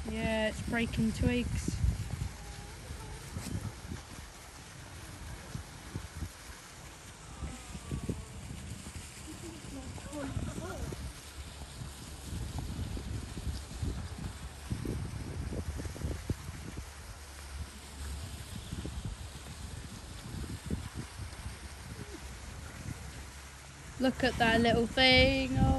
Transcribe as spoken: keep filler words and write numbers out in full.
Yeah, it's breaking twigs. Look at that little thing. Oh